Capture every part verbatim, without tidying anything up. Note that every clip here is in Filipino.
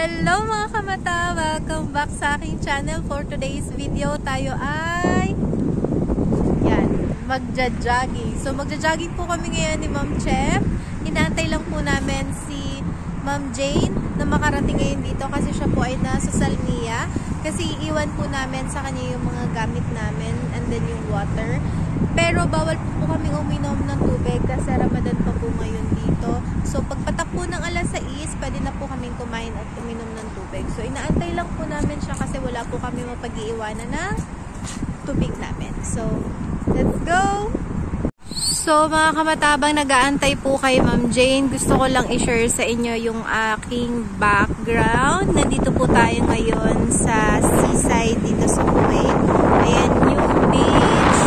Hello mga kamata! Welcome back sa aking channel. For today's video, tayo ay yan, magja-jogging. So magja-jogging po kami ngayon ni Ma'am Chef. Inaantay lang po namin si Ma'am Jane na makarating ngayon dito kasi siya po ay nasa Salmia. Kasi iiwan po namin sa kanya yung mga gamit namin and then yung water. Pero bawal po, po kami uminom ng tubig kasi Ramadan pa po ngayon dito. So pagpatak po ng alas sais, pwede na po kaming kumain at uminom ng tubig. So inaantay lang po namin siya kasi wala po kami mapag-iiwanan ng tubig namin. So let's go! So mga kamatabang, nag-aantay po kay Ma'am Jane, gusto ko lang i-share sa inyo yung aking background. Nandito po tayo ngayon sa seaside dito sa Kuwait. Ayan yung beach.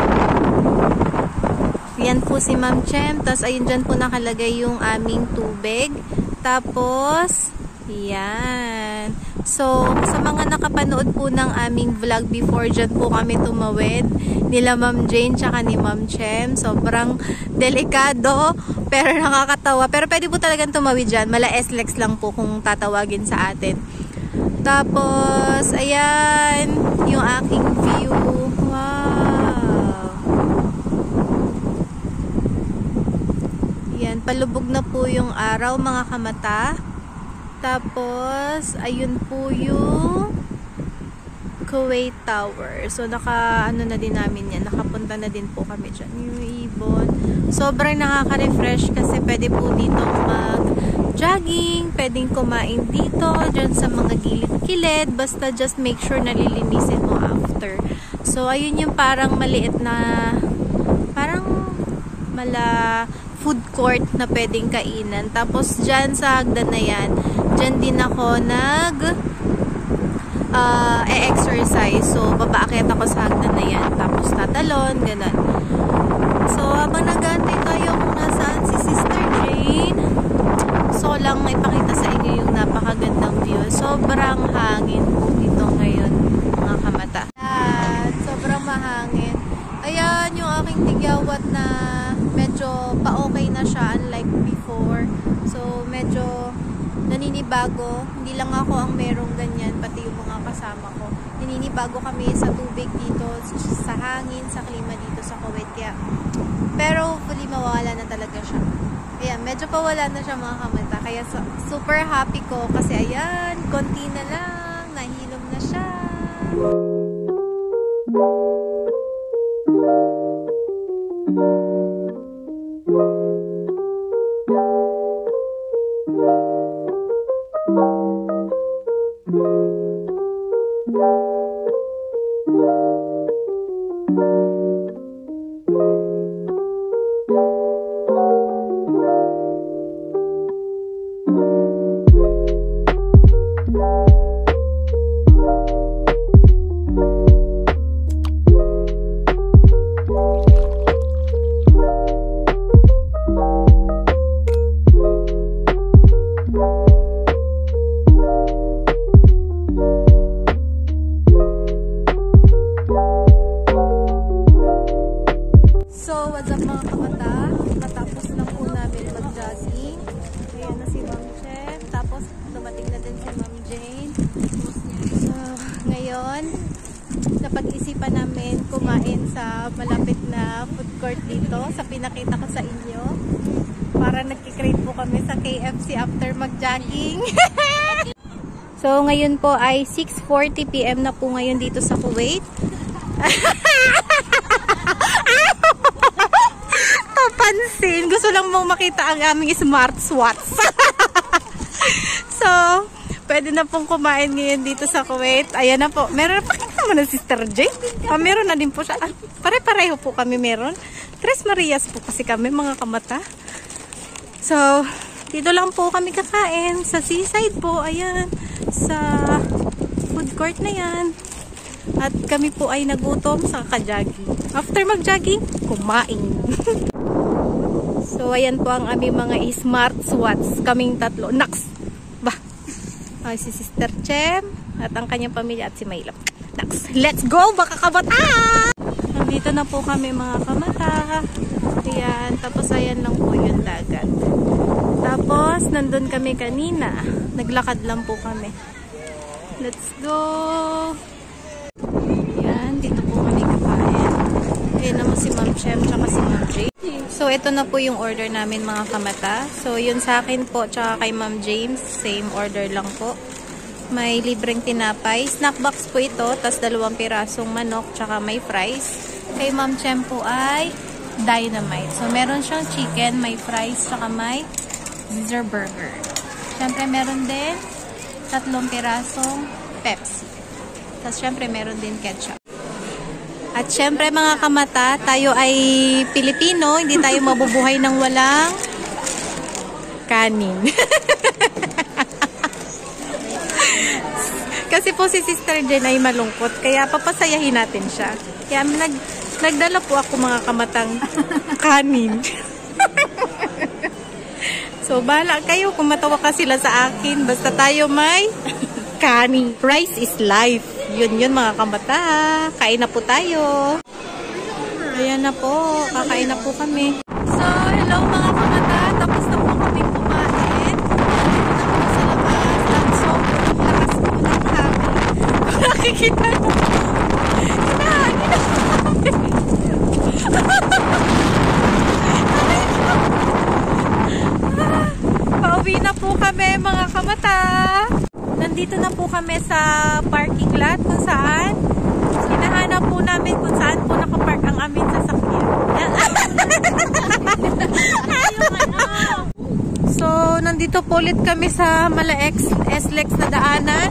Yan po si Ma'am Chem. Tapos ayun dyan po nakalagay yung aming tubig. Tapos yan. So, sa mga nakapanood po ng aming vlog before, dyan po kami tumawid nila Ma'am Jane tsaka ni Ma'am Chem. Sobrang delikado pero nakakatawa. Pero pwede po talagang tumawid dyan. Mala S L E X lang po kung tatawagin sa atin. Tapos, ayan yung aking view. Wow! Yan, palubog na po yung araw mga kamata. Tapos, ayun po yung Kuwait Tower. So, naka, ano na din namin yan. Nakapunta na din po kami dyan. Yung ibon. Sobrang nakaka-refresh kasi pwede po dito mag-jogging. Pwedeng kumain dito. Dyan sa mga gilid-gilid. Basta just make sure na lilinisin mo after. So, ayun yung parang maliit na parang mala food court na pwedeng kainan. Tapos, dyan sa hagdan na yan, dyan din ako nag uh, e-exercise. So, babaakyat ako sa hagdan na yan. Tapos, tatalon, ganun. So, habang nag-aantay tayo kung nasaan si Sister Jane, so lang ipakita sa inyo yung napakagandang view. Sobrang hangin po dito ngayon, mga kamata. At sobrang mahangin. Ayan, yung aking tigyawat na medyo pa-okay na siya, unlike before. So, medyo naninibago. Hindi lang ako ang merong ganyan, pati yung mga kasama ko. Naninibago kami sa tubig dito, sa hangin, sa klima dito sa Kuwait. Kaya, pero hopefully mawala na talaga siya. Ayan, medyo pawala na siya mga kamata. Kaya so, super happy ko kasi ayan, konti na lang, nahilom na siya. Napag-isipan namin kumain sa malapit na food court dito sa pinakita ko sa inyo. Para nagkikrave po kami sa K F C after mag-jogging. So ngayon po ay six forty p m na po ngayon dito sa Kuwait. Papansin, gusto lang mong makita ang aming smartwatch. So, pwede na pong kumain ngayon dito sa Kuwait. Ayan na po. Meron na pa naman na Sister Jane. Ah, meron na din po siya. Ah, pare-pareho po kami meron. Tres Marias po kasi kami mga kamata. So, dito lang po kami kakain. Sa seaside po. Ayan. Sa food court na yan. At kami po ay nagutom sa ka-jogging. After mag-jogging, kumain. So, ayan po ang aming mga smartwatch. Kaming tatlo. Naks! Bah! Ay, si Sister Chem at ang kanyang pamilya at si Maylap. Naks! Let's go! Baka kabata! Nandito na po kami mga kamata. Ayan. Tapos, ayan lang po yung dagat. Tapos, nandun kami kanina. Naglakad lang po kami. Let's go! Yan, dito po kami kakain. Ayan naman si Ma'am Chem tsaka si Ma'am Jay. So, ito na po yung order namin mga kamata. So, yun sa akin po tsaka kay Ma'am James. Same order lang po. May libreng tinapay. Snack box po ito. Tas dalawang pirasong manok tsaka may fries. Kay Ma'am Chem po ay Dynamite. So, meron siyang chicken, may fries tsaka may Caesar burger. Siyempre, meron din tatlong pirasong Pepsi. Tas, siyempre, meron din ketchup. At syempre mga kamata, tayo ay Pilipino, hindi tayo mabubuhay ng walang kanin. Kasi po si Sister Jen ay malungkot, kaya papasayahin natin siya. Kaya nag, nagdala po ako mga kamatang kanin. So bahala kayo kung matawa ka sila sa akin, basta tayo may kanin. Rice is life. Yun yun mga kamata. Kain na po tayo. Ayan na po. Kakain na po kami. So, hello mga kamata. Tapos na po kami kumain. Dito na po sa labas. At sobrang lakas po ng hangin. Nakikita na po. Hinahangin na po kami. Pauwi na po kami mga kamata. Nandito na po kami sa parking lot kung saan hinahanap po namin kung saan po nakapark ang aming sasakyan. So, nandito po ulit kami sa Malaex S L E X na daanan.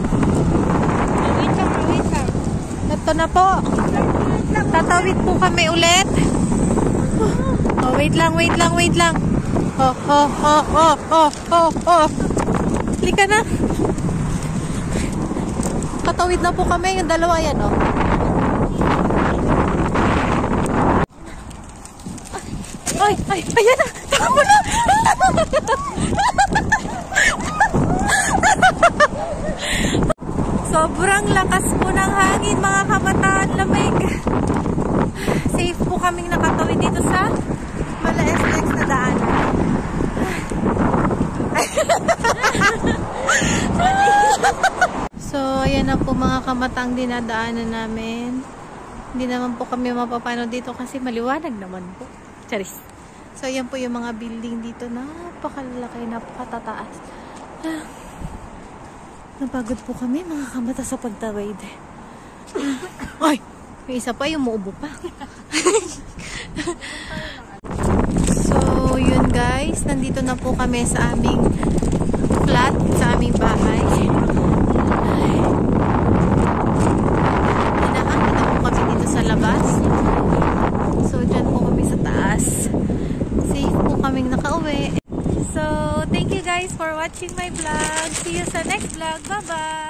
Ito na po. Tatawid po kami ulit. Oh, wait lang, wait lang, wait lang. Oh, oh, oh, oh, oh, oh, oh. Halika na. Katawid na po kami, yung dalawa yan, oh. Ay, ay, ayan na! Takbo na! Sobrang lakas po ng hangin, mga kabataan, lamig. Safe po kaming nakatawid dito sa Mala S L E X na daanan. So, ayan na po mga kamatang dinadaanan namin. Hindi naman po kami mapapano dito kasi maliwanag naman po. Charis. So, ayan po yung mga building dito. Napakalalaki, napakatataas. Ah, napagod po kami mga kamata sa pagtawid. Ay! May isa pa, yung muubo pa. So, yun guys. Nandito na po kami sa aming flat, sa aming bahay. Hinahangin na po kami dito sa labas. So, dyan po kami sa taas. Safe po kaming nakauwi. So, thank you guys for watching my vlog. See you sa next vlog. Bye-bye!